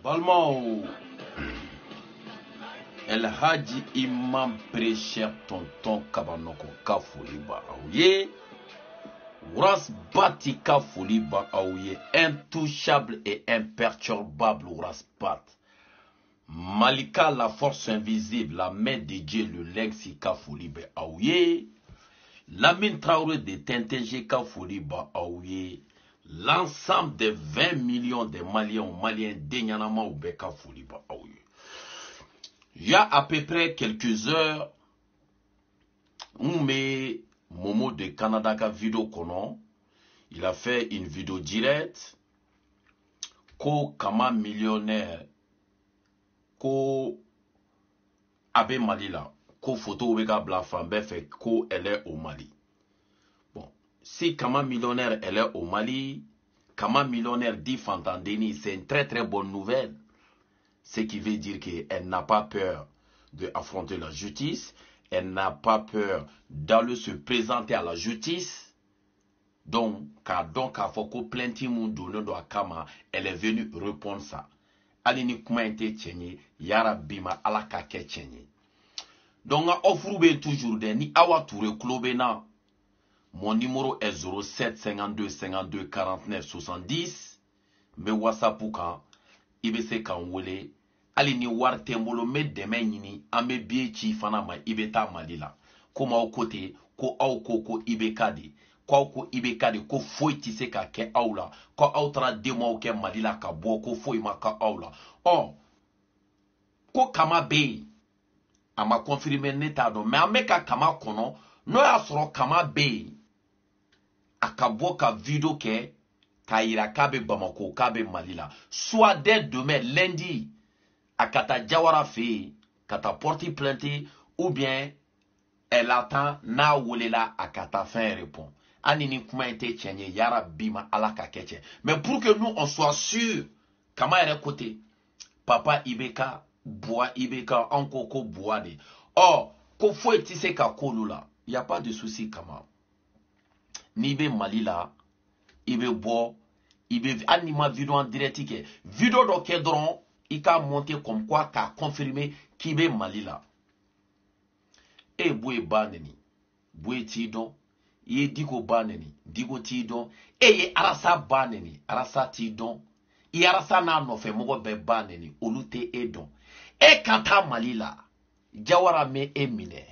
Balmao, El Hadji Imam Précher Tonton Kabanoko Kafouliba Aouye, Ouras Bati Kafouliba Aouye, intouchable et imperturbable Ouras Bat. Malika, la force invisible, la main de Dieu, le Lexi Kafouliba Aouye, Lamine Traoré de TNTG Kafouliba Aouye, l'ensemble des 20 millions de Maliens d'Enyanama ou Beka Fouliba Aouye. Il y a à peu près quelques heures, Momo de Canada ka vidéo kono, il a fait une vidéo directe, ko kama millionnaire, ko abe Mali la, ko photo wega blafambe fait ko elle est au Mali. Bon, si kama millionnaire elle est au Mali, kama millionnaire dit Fantandeni, c'est une très très bonne nouvelle. Ce qui veut dire qu'elle n'a pas peur d'affronter la justice, elle n'a pas peur d'aller se présenter à la justice. Donc, à Foko Plenti Mundu à Kama, elle est venue répondre ça. Alini Kumainte Tchenye, Yara Bima Alakake Tchenye. Donc, à offrir toujours des ni Awa Touré Klobena. Mon numéro est 07 52 52 49 70. Mais WhatsApp ou quand IBC Kanwele, Alini War Tembolo me demenini, ame biechi fanama ibeta malila. Koma au kote, ko au koko ibekadi. Ko ibekadi, ko foi tise ka ke aula. Ko autra demo ke malila ka bo, ko foi maka aula. Oh, ko kama be, ama confirme neta do, me ameka kama kono, no ya soro kama be, akabo ka video ke, Kaira Kabe Bamako Kabe Malila. Soit dès demain, lundi, à Kata Jawara Fe, Kata porte plainte, ou bien elle attend na wolela à Kata fin répond. Anini kuma été tchenye yara bima alaka keche. Mais pour que nous on soit sûr, comment elle est côté, papa Ibeka, bois Ibeka, enkoko bois de. Or, ko faut tisse ka kolula, y a pas de souci comment. Nibe Malila. Ibe bo, ibe anima vidéo en direct ke vidéo do kedron, ika monter comme quoi ka confirmer kibe Malila. E boué baneni, boué tidon, ye digo baneni, digo tidon, e ye arasa baneni, arasa tidon, ye arasa na no fe mogo be baneni, olute edon. E kanta Malila, Jawara me emine.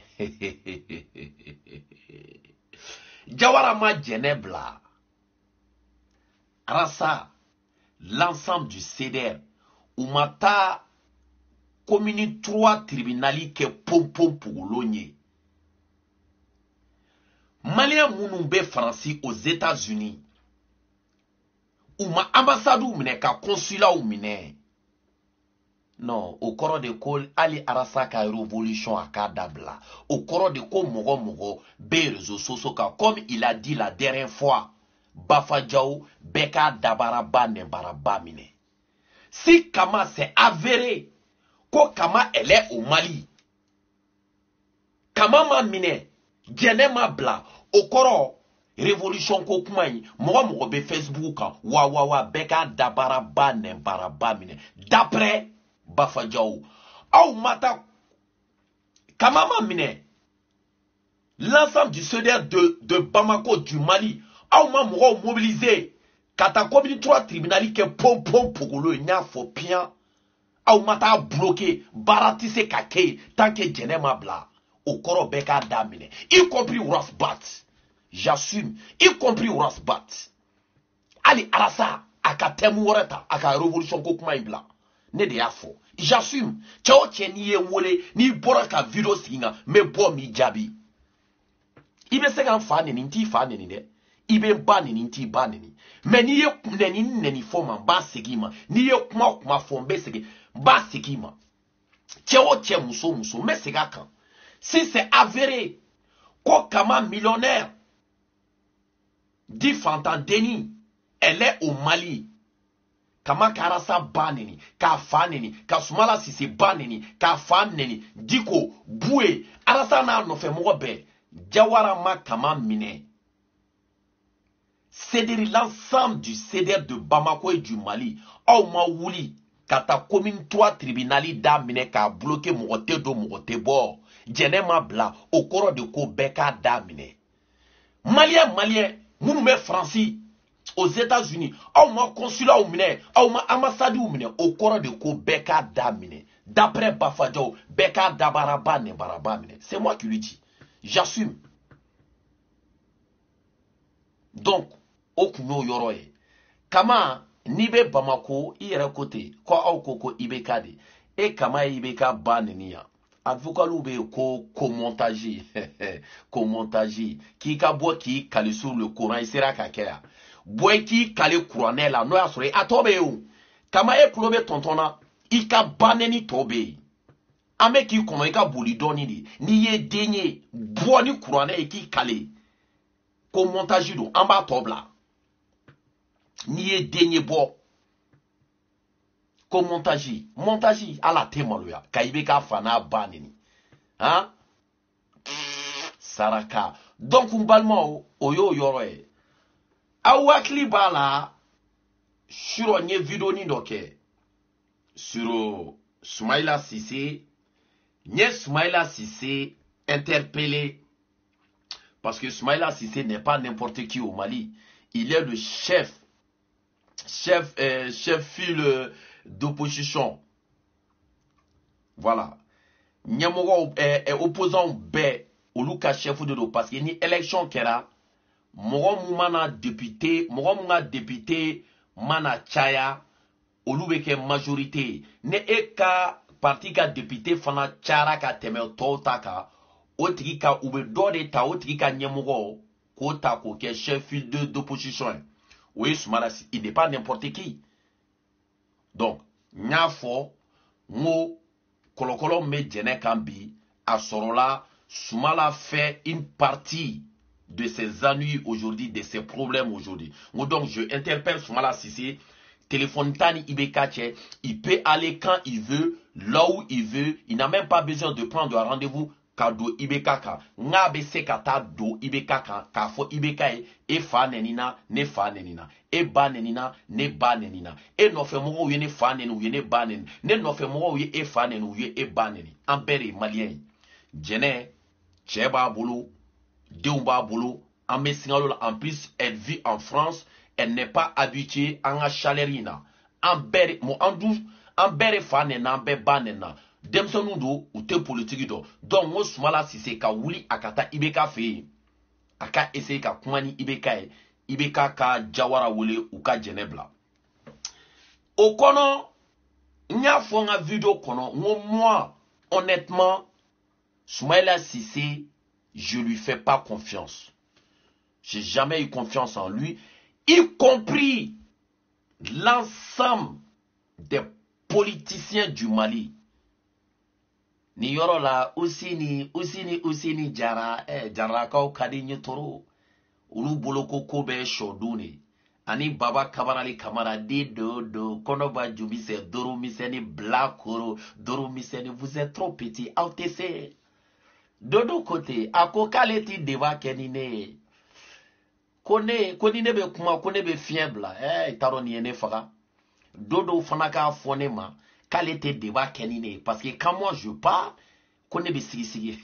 Jawara ma jenebla. Arasa, l'ensemble du CDR, ou mata commune 3 tribunali ke pompom pour l'ogné. Malien Mounoumbe Franci aux États-Unis, ou ma ambassade ou mine ka consulat ou mine. Non, au cours de col, Ali Arasa ka révolution à Kadabla. Au cours de col, Mogo, Berezo Sosoka, comme il a dit la dernière fois. Bafadjaou, Beka Dabaraba Nembaraba Mine. Si Kama c'est avéré, ko Kama elle est au Mali. Kama ma mine, Djenema bla, Okoro, Révolution Kokumaï, Mogo be Facebook, Wawawa, Beka Dabaraba Nembaraba Mine. D'après Bafadjaou, Aou Mata, Kama ma mine, l'ensemble du CDR de Bamako du Mali, Aouma mouro mobilisé. Kata commune 3 tribunali ke pompom pour le nya fo pian. Aouma ta bloqué. Baratise kake. Tant que djenema bla. Au koro beka damine. Y compris Ouras Bat. J'assume. Y compris Ouras Bat. Ali arasa. Aka temu oreta. Aka révolution kokuma ibla. Ne de yafo. J'assume. Chao chenye wole. Ni bora ka video singa. Me bo mi jabi. Ibe segan fane ni nti fane ni de. Ibe banini nti banini. Mais ni ye neni foma ba segima. Ni ye kuma fombe segi ba segima. Tche muso mais sega kan. Si c'est avéré ko kama millionnaire dit Fantandeni, elle est au Mali. Kama karasa banini, ka fanini, ka sumala si c'est banini, ka fanini, diko boué, arasa na no fe mobe. Jawara ma kama mine. C'est l'ensemble du CDR de Bamako et du Mali. Aouma Wouli, Kata commune 3 tribunali da mine ka bloqué mogote do mogote bo. Jene ma bla au koro de ko beka da mine. Malien, mounou Francis aux États-Unis, ou ma consulat ou mine, ou ma ambassade ou mine, au koro de ko beka da mine. D'après Bafadjo, beka da baraba ne baraba mine. C'est moi qui lui dis. J'assume. Donc, au kuno yoroye. Kama nibe Bamako, ire côté, kwa au koko ibekade. Et kama ibeka banenia. Avocat loube ko montage. Ko montage. Qui ka bois qui kale sur le courant, il sera kakea. Bois qui kale couronne la noya sore atobe ou. Kama e klobe tontona, i ka baneni tobe. Ame ki kono i ka boli doni di. Ni ye denye, bois ni couronne e ki kale. Ko montage do, amba tobla. Ni ye denye bo. Ko montage à la témoya. Kaibeka fana baneni. Hein? Saraka. Donc, umbalmo, oyo yoroe. Awakli bala, sur nye vidéo ni doke. Sur Soumaïla Cissé. Nye Soumaïla Cissé interpellé. Parce que Soumaïla Cissé n'est pas n'importe qui au Mali. Il est le chef file d'opposition. Voilà. Nyamogo opposant bé au Luka chef de l'eau. Parce qu'il y a une élection qui est là. Moumana député, mana chaya, au Lubeke majorité. Ne eka parti ka député fana chara ka teme totaka. Otrika ube dode ta otrika nyamogo. Kota ko ke chef file d'opposition. Oui, il n'est pas n'importe qui. Donc, Nyafo, Mo, Kolokolo me djene kambi, à Sorola, Soumala fait une partie de ses ennuis aujourd'hui, de ses problèmes aujourd'hui. Donc, je interpelle Soumala Cissé, téléphone Tani Ibekache, il peut aller quand il veut, là où il veut, il n'a même pas besoin de prendre un rendez-vous. Kado ibekaka nga bese kata do ibekaka kafo ibekae e fa nenina ne fa nenina e ba nenina ne ba nenina e no fe mo ye ne fa nenu ye ne ba nenu ne no fe mo ye e fa nenu ye e ba neni ambere malien jene cheba bolo deumba bolo en mesingalo en plus elle vit en France, elle n'est pas habituée à la chalerina ambere mo andu ambere fa nena be ba nena. Demsonu do ou te politique do. Donc mo Soumala Cissé ka wuli akata ibeka fe. Aka essayer ka kumani ibeka ka jawara wole ou ka jenebla. Okono nya fonga vidéo kono moi honnêtement Soumala Cissé je lui fais pas confiance. J'ai jamais eu confiance en lui, y compris l'ensemble des politiciens du Mali. Ni yoro la usini jara jara ka kadinyo toro ulu boloko kobe shoduni ani baba kabarali kamara di do konoba jumise doro miseni blakoro doro miseni vous êtes trop petit ATC dodo côté ako kaleti deva kenine konine be kuma kone be fiebla itaro ni ene faga dodo fanaka fonema qualité débat kenine parce que quand moi je pars connais be sigi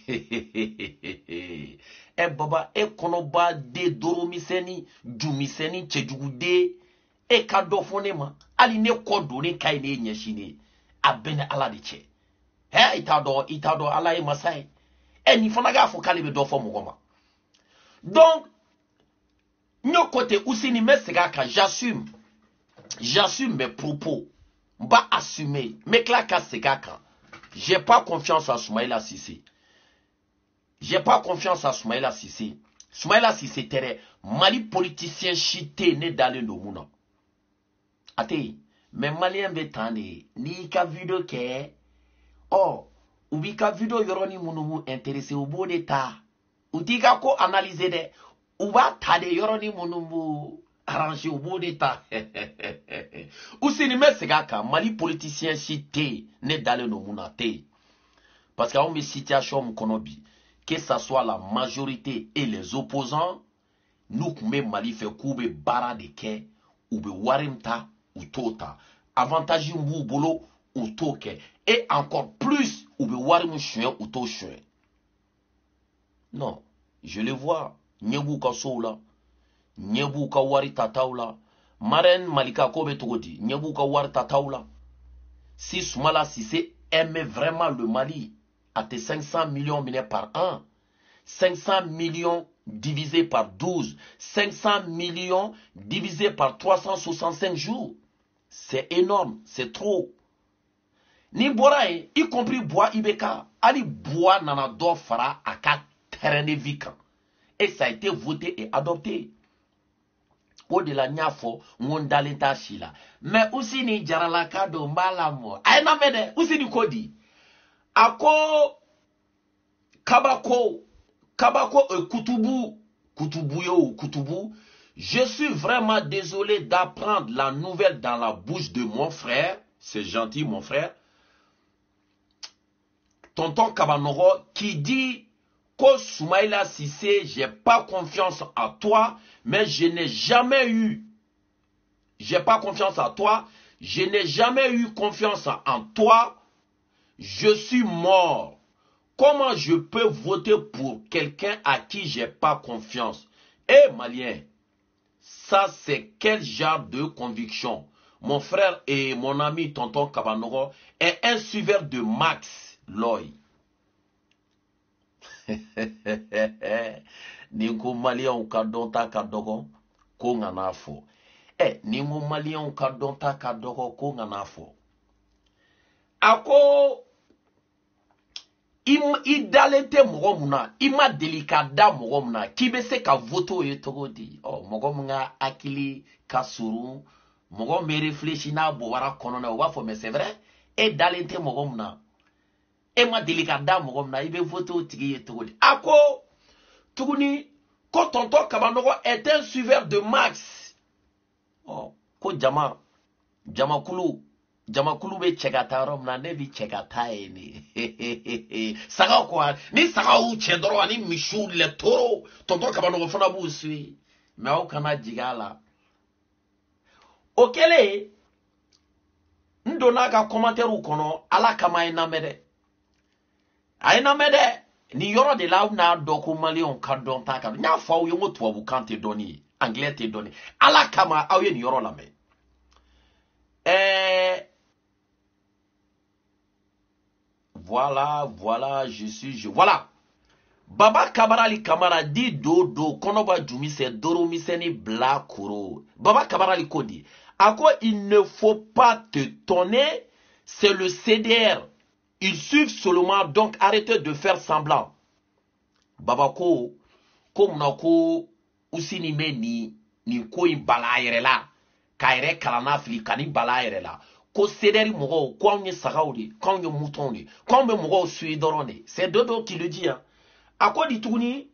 e baba e konoba de doromiseni jumiseni chejugude e kadofonema ali ne kodone kaine nyashine abene ala de che itado ala e masai e ni fonaga fo kalibe do fo mugoma. Donc nyo côté usini mesega ka j'assume mes propos. Mba assumer, mais claque sekaka. J'ai pas confiance à Soumaïla Cissé. J'ai pas confiance à Soumaïla Cissé. Soumaïla Cissé tere Mali politicien chité né dans le nomuna. Ate, mais Malien betane ni ka vidéo ke ubi ka vidéo yoroni munumu intéressé au beau d'état. Utika ko analyser de uba tade yoroni munumu arrangé au beau d'état. Ou si ni mesegaka Mali politicien cité ne dans le nomunate. Parce qu'on me situation mkonobi que ça soit la majorité et les opposants nous me Mali fait koube bara de ke ou be warimta ou tota avantage mbu bolo ou toke. Et encore plus, ou be wari mu chuen ou to chuen. Non, je le vois. Nyebu ka soula. Nyebu ka wari tataula. Maren Malika Kobe Togodi. Nyebu ka wari tataula. Si Soumala Cissé aimait vraiment le Mali, à tes 500 millions minés par an, 500 millions divisé par 12, 500 millions divisé par 365 jours, c'est énorme, c'est trop. Ni bora y compris bois Ibeka, ali bois nana do fara à 4 terrains de vican. Et ça a été voté et adopté. Au-delà nyafo, ngondalenta shila. Mais aussi ni jaralaka do malamo. Aina mede, aussi ni kodi. Ako Kabako Kutubu, je suis vraiment désolé d'apprendre la nouvelle dans la bouche de mon frère, c'est gentil mon frère, tonton Kabanoro, qui dit que Soumaïla Cissé, j'ai pas confiance en toi, mais je n'ai jamais eu, j'ai pas confiance en toi, je n'ai jamais eu confiance en toi, je suis mort. Comment je peux voter pour quelqu'un à qui j'ai pas confiance? Eh Malien, ça c'est quel genre de conviction? Mon frère et mon ami tonton Kabanoro est un suiveur de Max Loy. Ningo Malien kadonta kadogo ko nganafo. Ningo Malien kadonta kadogo ko nganafo. Ako idalete mogomuna ima delikada mogomuna kibese ka voto yetogodi mogomuna akili kasuru mogom me réfléchi na bowara konona wa fo mais c'est vrai et dalete mogomuna e ma delikada mogomuna ibe voto tigi yetogodi ako tuguni ko tonton Kabanoro est un suiveur de Max ko Jamakulu be chegata rom na nevi chegata ni. Saga kwa ni saga u chedoro ani mishu le toro tonton Kabanoro fana bu sui. Me au kana jigala. Okele ndona ga commentaire u kono ala kama ina mede. Aina mede ni yoro de la na doku malion kadon taka. Nya fa u yongo tuwabu kante doni, anglais te doni. Ala kama au ye ni yoro la me. Voilà, voilà. Baba Kabarali Kamara dit dodo, konoba djumi se doro miseni bla kuro. Baba Kabarali Kodi. À quoi il ne faut pas te tonner, c'est le CDR. Ils suivent seulement, donc arrêtez de faire semblant. Baba ko nako usini me ni ko imbala yerela. Kaire kalana fili kani bala yerela. Ko sederi mogo, ko on ye sagaudi, ko on ye mouton, ko on me mogo sui dorone. C'est Dodo qui le dit. Hein. À quoi dit Touni?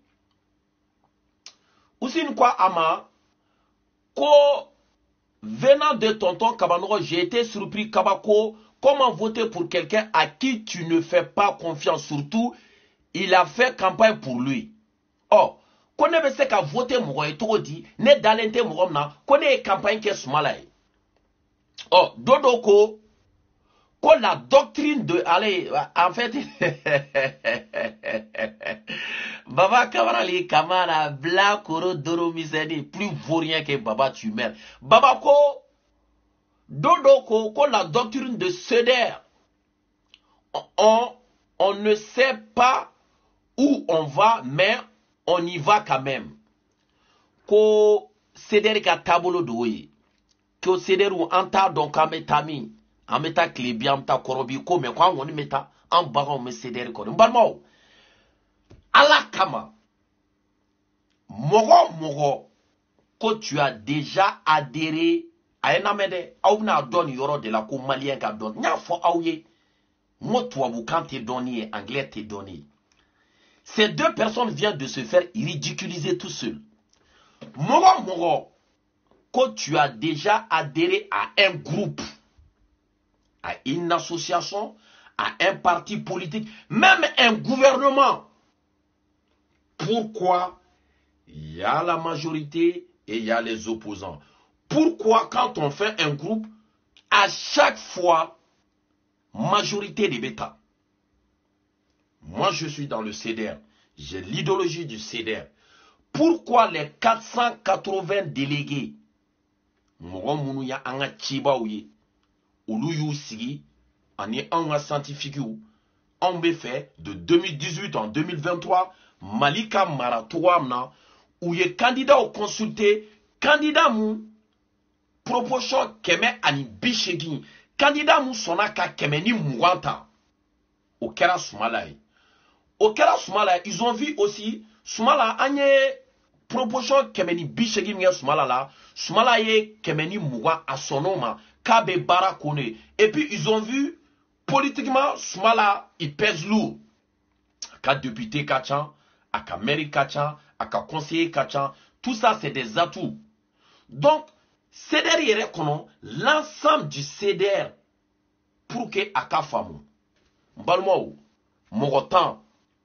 Ousin quoi ama? Ko venant de tonton Kabanoro, j'ai été surpris Kabako. Comment voter pour quelqu'un à qui tu ne fais pas confiance? Surtout, il a fait campagne pour lui. Oh, qu'on ne sait qu'à voter mogo et tout dit, ne dalente mogo na, qu'on ait campagne qui est smalay. Oh, Dodo ko la doctrine de... Allez, en fait... Baba Kabarali Kamara, Bla Koro Doro Miseni, plus vaurien que Baba tu meurs. Baba ko, Dodo ko la doctrine de Seder. On ne sait pas où on va, mais on y va quand même. Ko Seder ka tabolo doye. Ko Seder ou anta donc ametami. Ameta klebi amta korobi ko me kwa ngoni meta en baron me Seder ko. Mbalmo. Ala kama. Mogo que tu as déjà adhéré à un amède ou na don yoro de la ko malien ka don nya fo awye motwa bu kan te donné anglais te donné. Ces deux personnes viennent de se faire ridiculiser tout seuls. Mogo que tu as déjà adhéré à un groupe, à une association, à un parti politique, même un gouvernement. Pourquoi il y a la majorité et il y a les opposants? Pourquoi quand on fait un groupe, à chaque fois, majorité des bêtas. Moi, je suis dans le CDR. J'ai l'idéologie du CDR. Pourquoi les 480 délégués, on scientifique, on fait de 2018 en 2023, Malika Maratouamna, où il est candidat au consulté, candidat mou, proportion keme ani bishegi, candidat mou sonaka kemeni mouanta, au Kera Soumalaï. Au Kera Soumalaï, ils ont vu aussi, Soumala anye, proportion kemeni bishegi mia Soumala la, Soumala ye kemeni mouwa à sonoma, kabe barakone. Et puis ils ont vu, politiquement, Soumala, il pèse lourd. Aka député Kachan, aka mairie Kachan, aka conseiller Kachan, tout ça c'est des atouts. Donc, CDR yere kono, l'ensemble du CDR, pour que aka famu. Mbalmo, mogotan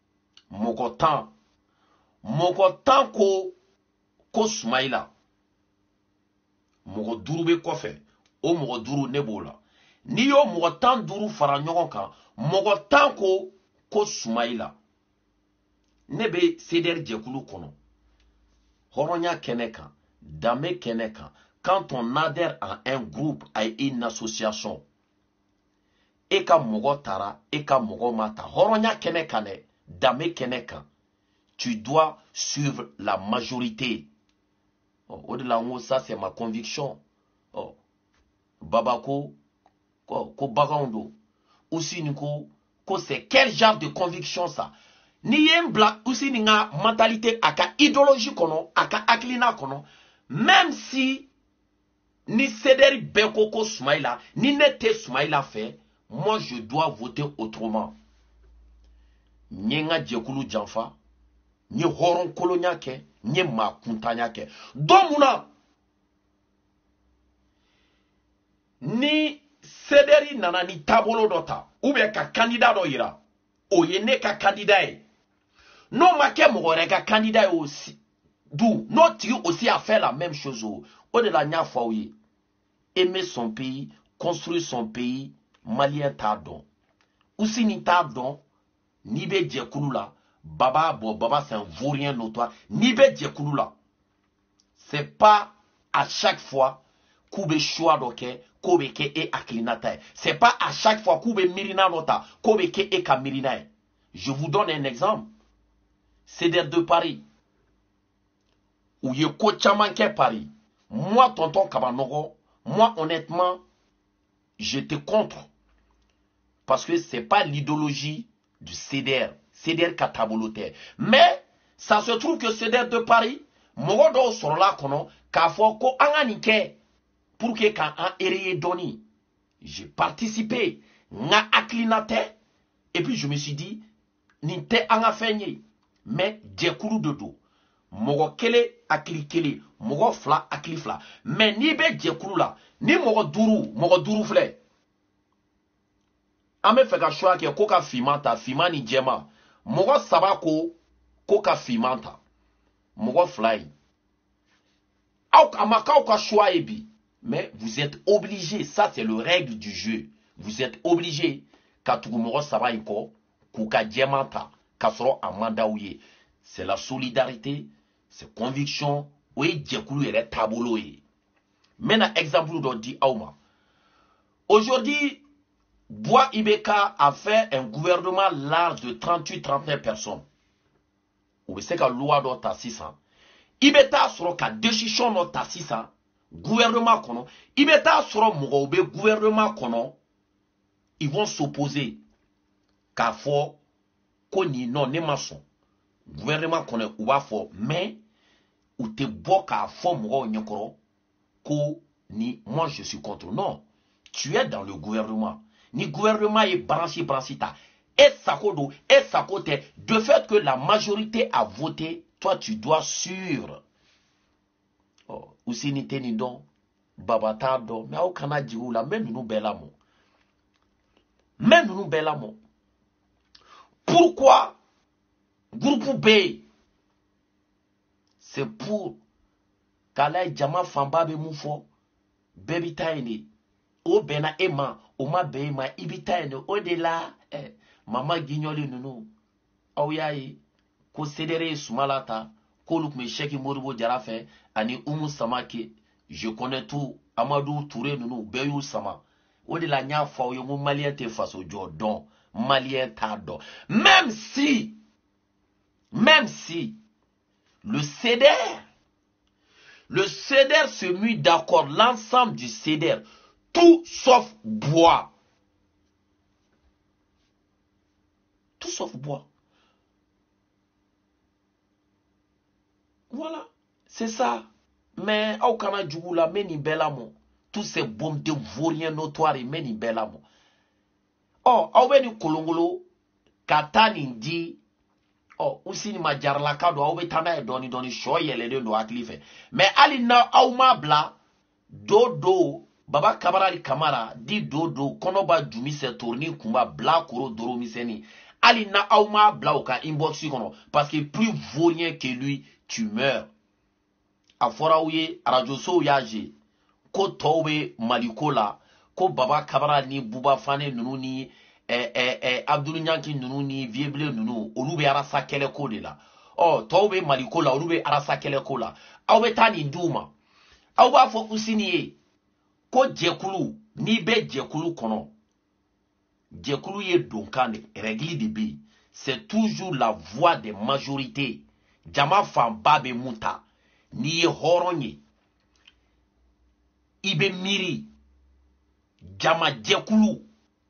ko Soumaïla. Mogo duru be kofe, o mogo duru nebola. Ni yo mogo tan duru fara ɲɔgɔn kan, mogo tan ko Soumaïla. Nebe CDR jɛkulu kɔnɔ. Hɔrɔnya kɛnɛ kan, danbe kɛnɛ kan. Quand on adhère à un groupe, à une association, et ka mogo tara, et ka mogo mata, hɔrɔnya kɛnɛ kan dɛ, danbe kɛnɛ kan. Tu dois suivre la majorité. Oh, au-delà de ça, c'est ma conviction. Oh, Babako, ko Bagando, aussi Niko, c'est quel genre de conviction ça? Ni yen black aussi ni nga mentalité aka idéologie kono, aka aklina kono, même si ni Cédric Bekoko Soumaïla, ni Nete Soumaïla fait, moi je dois voter autrement. Nyenga djekulu janfa, nye horon kolonya ke, nye ma kuntanya ke. Domuna, ni Cédric nana ni tabolo dota, ou bien ka candidat do ira, o yene ka candidat. Non, ma ka candidat aussi. D'où, notre aussi a fait la même chose. Au-delà de la oui. Aimer son pays, construire son pays, malien tardon. Aussi ni tardon, ni be djekulula, baba c'est un vaurien notoire, ni be djekulula. C'est pas à chaque fois koube choix doke, koube ke e aklinata. C'est pas à chaque fois koube mirina nota, koube ke e ka mirina. Je vous donne un exemple. CDR de Paris, où il y a Kochamanke Paris. Moi, tonton Kabanogo, moi, honnêtement, j'étais contre. Parce que ce n'est pas l'idéologie du CDR. CDR katabolote. Mais, ça se trouve que CDR de Paris, Mogodo sur là, Kafoko Anganike, pour que quand un hérité doni, j'ai participé, n'a aklinate, et puis je me suis dit, Ninte Angafenye. Mais djekulu de do. Mogo kele akili kele. Mogo fla akili fla. Mais ni be djekulu la. Ni mogo duru fle. Ame feka choix ke koka fimanta. Fimani djema. Mogo sabako koka fimanta. Mogo fly. Amaka oka choix ebi. Mais vous êtes obligé. Ça c'est le règle du jeu. Vous êtes obligé. Katugu mogo sabayiko. Koka djemanta. C'est la solidarité, c'est conviction, oui, djekulu ere tabolo. Maintenant, exemple d'on dit Auma. Aujourd'hui, Bois Ibeka a fait un gouvernement large de 38-39 personnes. Ou c'est que la loi doit être 600. Ibeta sera qu'à décision doit être 600. Gouvernement kono. Ibeta sera mogobe gouvernement kono. Ils vont s'opposer. Car faut koni non ne maçon gouvernement connaît ou va fort mais ou te boka fort mo nyokoro ko ni moi je suis contre. Non, tu es dans le gouvernement, ni gouvernement est branché ta et ça côté de fait que la majorité a voté, toi tu dois suivre. Oh, aussi ni teni don babata do mais au Canada la même nous belamo. Pourquoi groupe B? C'est pour Kala Jama Famba be Moufo, Baby Tiny, o bena ema o ma be ma ibita ene o de la mama guignoli nunu aw yayi ko cédéré sumalata ko luk me Cheikh Modibo Diarra fait ani Oumou Samake je connais tout Amadou Touré nunu beyu sama o de la nya fa yo malien te faso jodon malien tado même si le CEDER se mit d'accord, l'ensemble du CEDER, tout sauf bois. Tout sauf bois. Voilà, c'est ça. Mais au Canada, la meni belamo. Tous ces bombes de vauriens notoires, meni belamo. Oh, au beni kolongolo, katani ndi. Oh, usini majarla kado awe tanda e doni shoye le do aklife. Mais ali na auma bla dodo baba kabarali kamara di dodo konoba jumise tourni kumba bla kuro doro miseni. Ali na auma bla oka inbox kono parce que plus vaurien que lui tu meurs. Afora ouye radio so yaje ko towe malikola ko baba kabara ni buba fane nunu ni Abdou Nyanki nunu ni Vieble nunu olube arasa kele ko de la oh tobe malikola olube arasa kele ko la awbe tani nduma awba fo usini ko jekulu ni be jekulu kono jekulu ye donkane règle de bi c'est toujours la voix des majorités jama famba be muta ni horonye ibe miri jama jekulu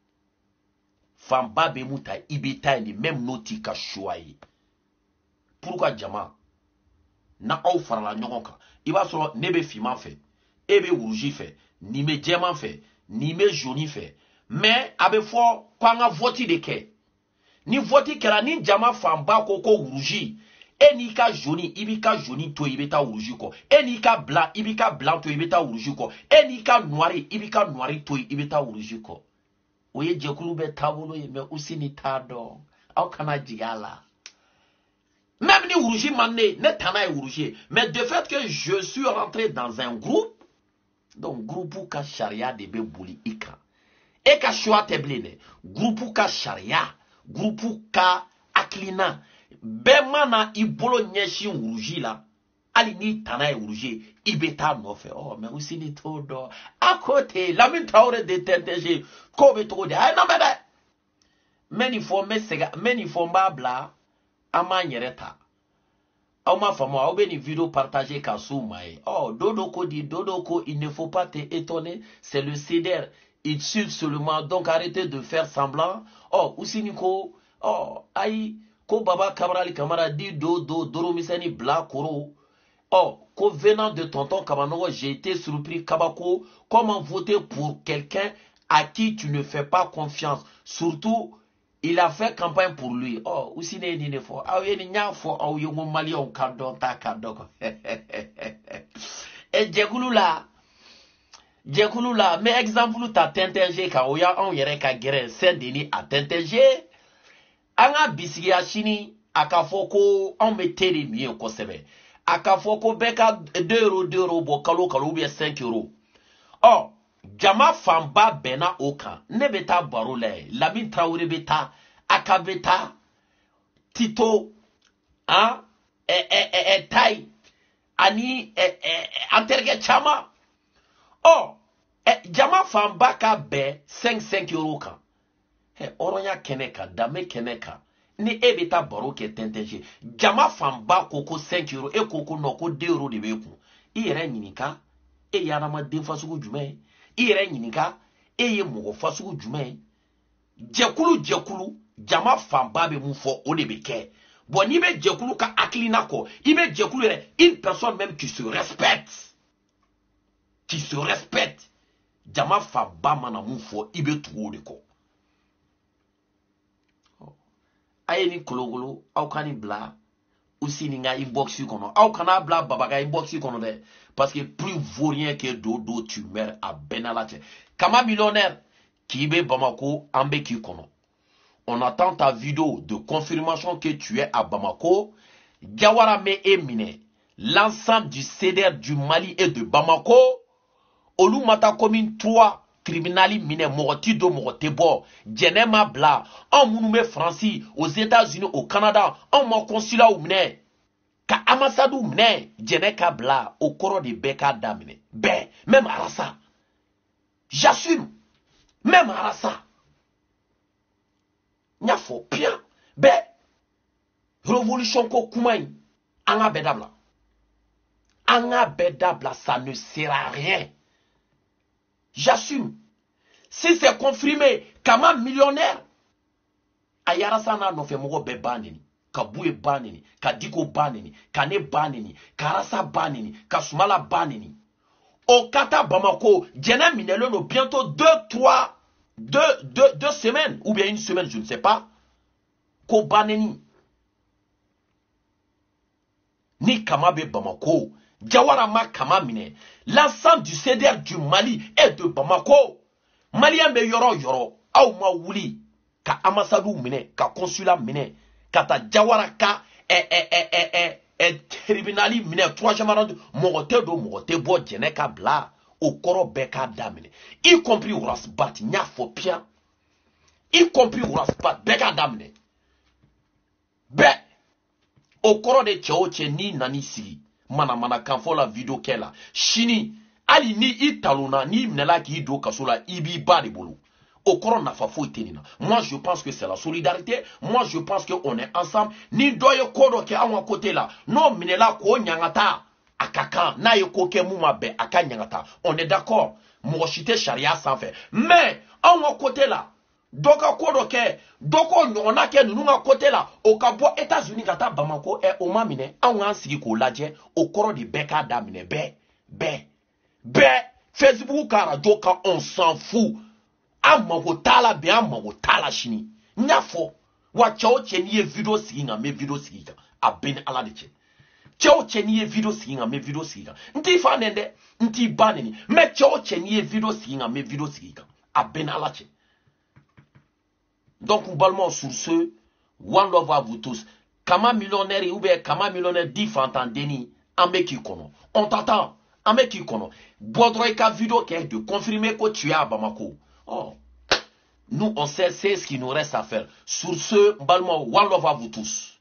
famba be muta ibita ni même noti ka choyi pourquoi jama na aw farala ɲɔgɔn kan i b'a sɔrɔ ne be fiman fɛ e be wuruji fɛ ni me jɛman fɛ ni me jaune fɛ mais a be fɔ ko an ka vote de kɛ ni vote kɛra ni jama fanba ko wuruji e n'i ka jaune i b'i ka jaune to i bɛ taa wuruji kɔ e n'i ka blanc i b'i ka blanc to i bɛ taa wuruji kɔ e n'i ka noir i b'i ka noir to i bɛ taa wuruji kɔ o ye jɛkulu bɛ taabolo ye mais aussi ni t'a dɔn aw kana jigin a la même ni wuruji man ne tana ye wuruji mais de fait que je suis rentré dans un groupe donc groupe ka charia de bɛ boli i kan e ka choix tɛ bilen dɛ groupe ka charia groupe ka hakilina bɛɛ mana i bolo ɲɛsin wuruji la hali ni tana ye wuruji i bɛ taa nɔfɛ oh mais aussi ni t'o dɔn à côté Lamine Traoré de TNTG ko bɛ cogo di a ye nɔfɛ dɛ mais nin fɔ n bɛ sɛgɛn mais nin fɔ n b'a bila an m'an yɛrɛ ta aw ma faamu aw bɛ nin vidéo partager ka s'u ma ye oh dodo ko di dodo ko il ne faut pas t'étonner c'est le CEDER il suit seulement donc arrêtez de faire semblant oh Usini ko oh ayi ko baba kabarali kamara di doro miseni bla koro oh ko venant de tonton Kabanogo j'ai été surpris kabako comment voter pour quelqu'un à qui tu ne fais pas confiance surtout il a fait campagne pour lui oh Usine ni ne fo aw ye ni nya fo aw ye mo malion ka don ta ka dogo e jekulu la mais exemple ta TNTG ka o ya on yere ka gere Saint-Denis a TNTG anga bisigia chini akafoko on mettere mieux ko sebe akafoko beka 2 € bo kalo bien 5 €. Oh jama famba bena okan ne beta barole Lamine Traoré beta akabeta Tito hein tai ani anterge chama oh jama famba ka be 5 € kan oronya keneka dame keneka ni ebeta baro ke TNTG jama famba koko 5 € e koko no ko 2 € de beku i yere nyinika e yarama den fasugu jume i yere nyinika e ye mogo fasugu jume jekulu jama famba be mu fo o de be ke bon ni be jekulu ka aklina ko i be jekulu une personne même qui se respecte jama famba mana mu fo i be tuwo de ko aye ni kologolo aw kani bla aussi ni nga inbox kono aw kana bla babaga inbox kono de parce que plus vaurien que dodo tu meurs à Benalache kama millionnaire qui be Bamako ambe ki kono on attend ta vidéo de confirmation que tu es à Bamako Diawara me emine l'ensemble du CEDER du Mali et de Bamako Olumata commune 3 tribunal mine mɔgɔ do mɔgɔ tɛ bɔ jɛnɛ ma bila anw minnu bɛ Faransi aux États-Unis au Canada anw ma consulat minɛ ka ambassade minɛ jɛnɛ ka bila o kɔrɔ de bɛɛ k'a daminɛ bɛɛ même Arasa j'assume même Arasa n y'a fɔ bien bɛɛ révolution ko kuma in an ka bɛɛ dabila an ka bɛɛ dabila ça ne sert à rien. J'assume. Si c'est confirmé, Kama millionnaire, Ayarasa na no fe mogo be banini, Kaboué banini, Kadiko banini, Kane banini, Karasa banini, Kasumala banini. Au Kata Bamako, Djena Minelo no bientôt 2 semaines, ou bien une semaine, je ne sais pas, Ko banini. Ni Kama be Bamako. Diawarama Kama Mine, l'ensemble du CDR du Mali et de Bamako. Malien be yoro yoro, aou ma wuli, ka ambassade mine, ka consulat mine, ka ta Diawara ka tribunal mine, 3 jamarande, mogote bo djene ka bla, au koro beka damine, y compris Ourasbat, nya fopia, y compris Ourasbat, beka damine. Be, au koro de tche ni nani sigi. Mana kanfo la vidéo kela chini ali ni italuna ni mnela ki do kasola ibi ba de bolo au koron na fa fo tenina. Moi je pense que c'est la solidarité, moi je pense que on est ensemble ni doye kodo ke anwa côté là non mnela ko nyangata akaka na ye ko ke muma be aka nyangata on est d'accord mo chité charia sans faire mais anwa côté là doka kodo ke doko nyona ke nunga côté là au kabo États-Unis kata Bamako e o mamine anwa sigi ko laje au koro di beka damine be Facebook kara doka on s'en fout amago tala be amago tala shini nyafo wa chao cheniye video siginga me video sigiga abeni ala de che chao cheniye video siginga me video sigiga nti fa nende nti baneni me chao cheniye video siginga me video sigiga abeni ala che. Donc, globalement, sur ce, one love à vous tous. Kama millionnaire ou bien Kama millionnaire dit Fantandeni, ame qui kono. On t'attend, ame qui kono. Bodroy ka vidéo qui est de confirmer que tu es à Bamako. Oh. Nous, on sait, c'est ce qu'il nous reste à faire. Sur ce, globalement, one love à vous tous.